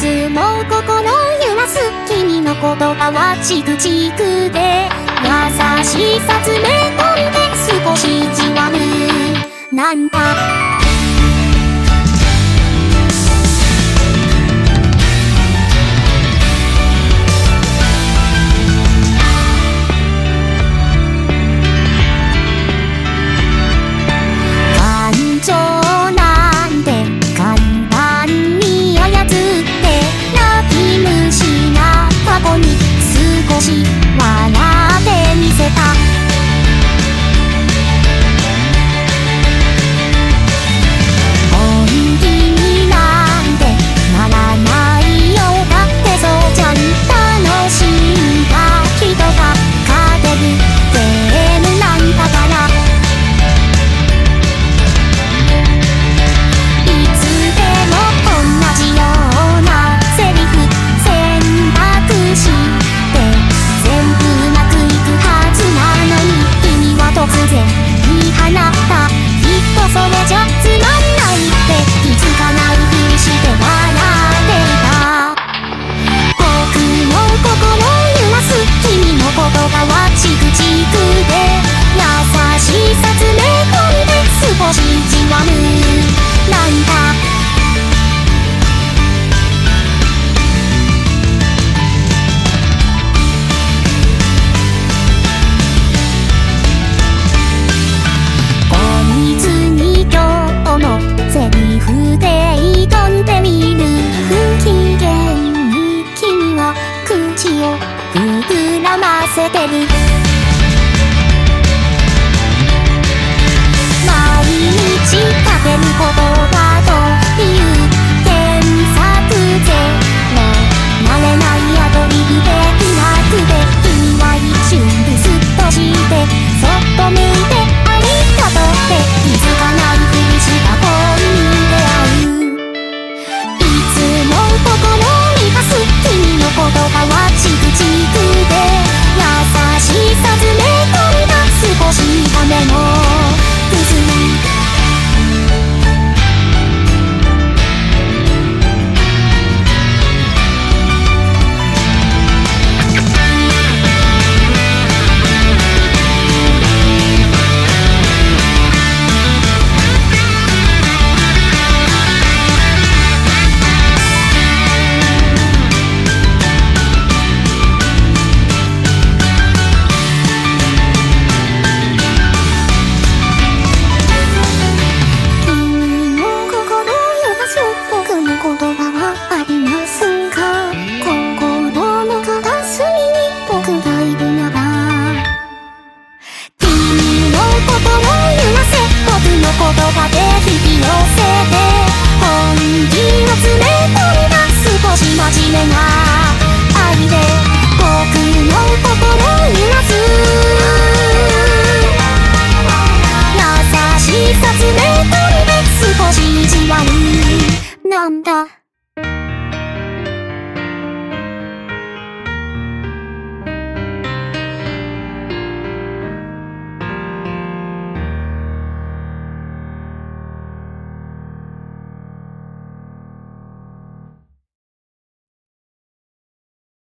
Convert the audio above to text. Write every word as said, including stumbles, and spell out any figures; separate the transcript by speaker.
Speaker 1: つも心揺らす君の言葉はチクチクで優しさ詰め込んで少しじわるなんか膨らませてる毎日かける言葉という検索での慣れないアドリブでうまくで君は一瞬ブスッとしてそっと向いてありがとうって気づかないふりした恋に出会ういつも心にかす君の言葉はチクチクで優しさ詰め込んだ少しためのくず言葉で引き寄せて本気を詰め込んだ少し真面目な